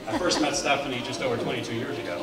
I first met Stephanie just over 22 years ago.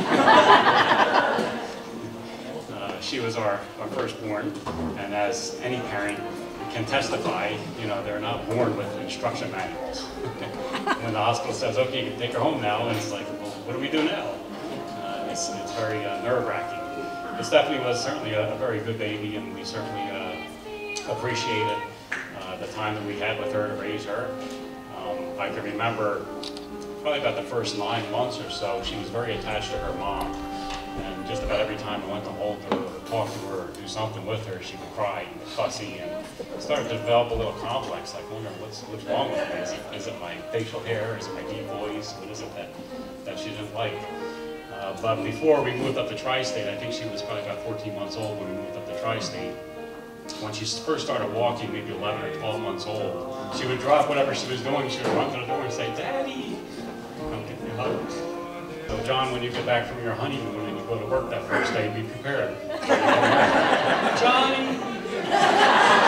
She was our firstborn, and as any parent can testify, you know, they're not born with instruction manuals. When the hospital says, okay, you can take her home now, and it's like, well, what do we do now? It's very nerve-wracking. But Stephanie was certainly a very good baby, and we certainly appreciated the time that we had with her to raise her. I can remember probably about the first 9 months or so, she was very attached to her mom. And just about every time I went to hold her, or talk to her, or do something with her, she would cry and get fussy and started to develop a little complex, like wondering what's wrong with me. Is it my facial hair? Is it my deep voice? What is it that she didn't like? But before we moved up to Tri-State, I think she was probably about 14 months old when we moved up to Tri-State. When she first started walking, maybe 11 or 12 months old, she would drop whatever she was doing, she would run to the door and say, "Daddy!" Come give me a hug. So John, when you get back from your honeymoon and you go to work that first day, be prepared. Johnny!